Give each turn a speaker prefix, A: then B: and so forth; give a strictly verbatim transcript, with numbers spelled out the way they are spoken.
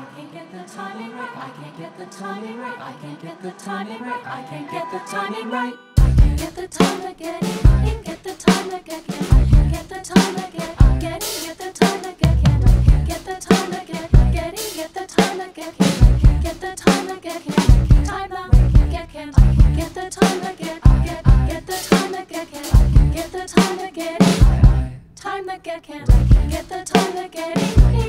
A: can't get the timing right. I can't get the timing right. I can't get the timing right. I can't get the timing right. I can't get the time to get in. Can't get the time to get in. I can't get the time to get get in. Get the time to get in. I can't get the time to get get in. Get the time to get in. I can't get the time to get in. Time out. Get can. I can't get the time to get get get the time to get in. I can't get the time to get in. Time to get can. I can't get the time to get in.